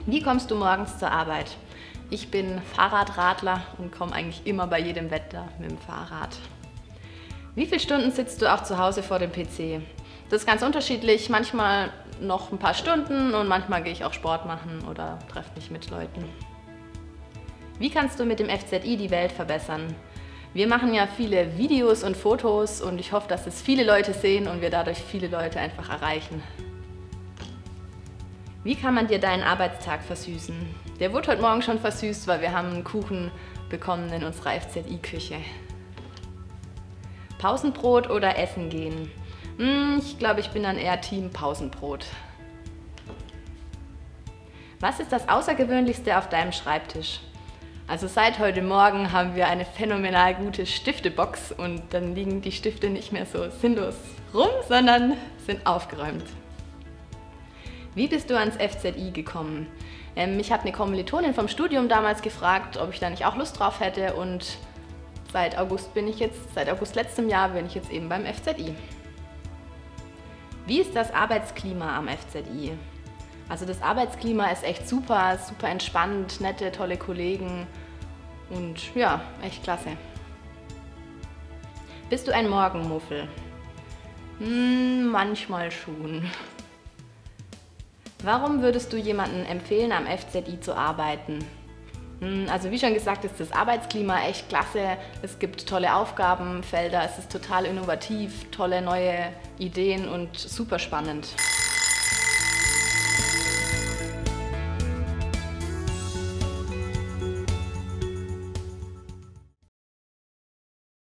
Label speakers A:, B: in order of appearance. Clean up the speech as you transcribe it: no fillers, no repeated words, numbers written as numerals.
A: Wie kommst du morgens zur Arbeit? Ich bin Fahrradradler und komme eigentlich immer bei jedem Wetter mit dem Fahrrad. Wie viele Stunden sitzt du auch zu Hause vor dem PC? Das ist ganz unterschiedlich, manchmal noch ein paar Stunden und manchmal gehe ich auch Sport machen oder treffe mich mit Leuten. Wie kannst du mit dem FZI die Welt verbessern? Wir machen ja viele Videos und Fotos und ich hoffe, dass es viele Leute sehen und wir dadurch viele Leute einfach erreichen. Wie kann man dir deinen Arbeitstag versüßen? Der wurde heute Morgen schon versüßt, weil wir haben einen Kuchen bekommen in unserer FZI-Küche. Pausenbrot oder essen gehen? Ich glaube, ich bin dann eher Team Pausenbrot. Was ist das Außergewöhnlichste auf deinem Schreibtisch? Also seit heute Morgen haben wir eine phänomenal gute Stiftebox und dann liegen die Stifte nicht mehr so sinnlos rum, sondern sind aufgeräumt. Wie bist du ans FZI gekommen? Mich hat eine Kommilitonin vom Studium damals gefragt, ob ich da nicht auch Lust drauf hätte und seit August letztem Jahr bin ich jetzt eben beim FZI. Wie ist das Arbeitsklima am FZI? Also das Arbeitsklima ist echt super, super entspannt, nette, tolle Kollegen und ja, echt klasse. Bist du ein Morgenmuffel? Manchmal schon. Warum würdest du jemandem empfehlen, am FZI zu arbeiten? Also wie schon gesagt, ist das Arbeitsklima echt klasse. Es gibt tolle Aufgabenfelder, es ist total innovativ, tolle neue Ideen und super spannend.